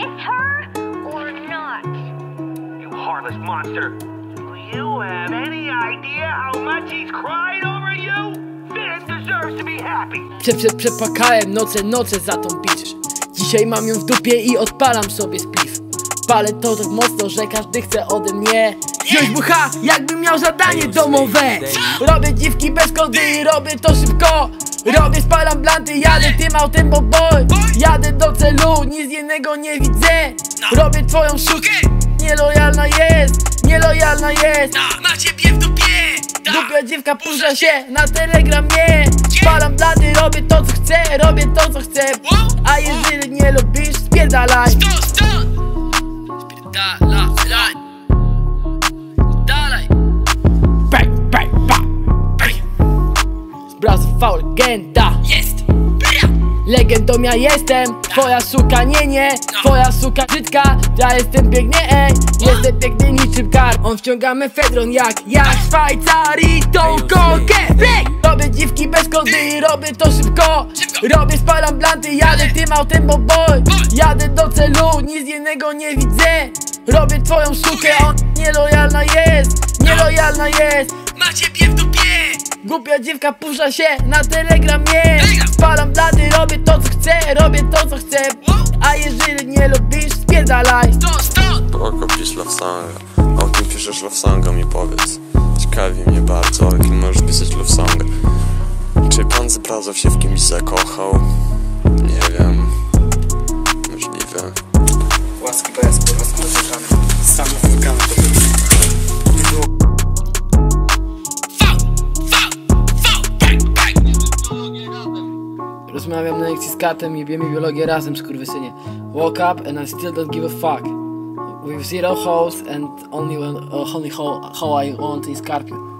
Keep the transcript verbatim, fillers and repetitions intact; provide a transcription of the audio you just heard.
with her or not? You heartless monster. Do you have any idea how much he's cried over you? Finn deserves to be happy. Prze, prze, przepłakałem noce, noce za tą bitch. Dzisiaj mam ją w dupie i odpalam sobie spliff. Palę to tak mocno, że każdy chce ode mnie wziąć bucha, jakbym miał zadanie domowe. Robię dziwki bez kody, robię to szybko. Robię, spalam blanty, jadę tym autem, bo boy. Jadę do celu, nic innego nie widzę. Robię twoją szutkę, nielojalna jest, nielojalna jest. Ma ciebie w dupie. Głupia dziewka pusza się na telegramie. Spalam blanty, robię to co chcę, robię to co chcę. A jeżeli nie lubisz, spierdalaj. Dalej, dalej. Bang, bang, bang, bang. Zbraz V legenda. Jest. Legendą ja jestem, twoja suka nie, nie. Twoja suka brzydka, ja jestem piękny, ej. Jestem piękny niczym kar. On wciąga mefedron jak, jak Szwajcarii tą kokę. Robię dziwki bez kody, robię to szybko. Robię, spalam blanty, jadę tym autem, bo boy. Jadę do celu, nic innego nie widzę. Robię twoją sukę, on nielojalna jest, nielojalna jest. Ma ciebie w dupie. Głupia dziewka pusza się na telegramie. Spalam blady, robię to co chcę, robię to co chcę. A jeżeli nie lubisz, spierdalaj. Spoko, pisz love songa. O kim piszesz love songa, mi powiedz. Ciekawi mnie bardzo, o kim możesz pisać love songa. Czy pan z Brazow się w kimś zakochał? Nie wiem. Możliwe. Łaski bez, kurwa, z muzykami. Sam muzykami to był. Rozmawiam na lekcji z katem i wiemy biologię razem, skurwysynie. Woke up and I still don't give a fuck. With zero holes and only one, uh, only hole, how I want is Scorpio.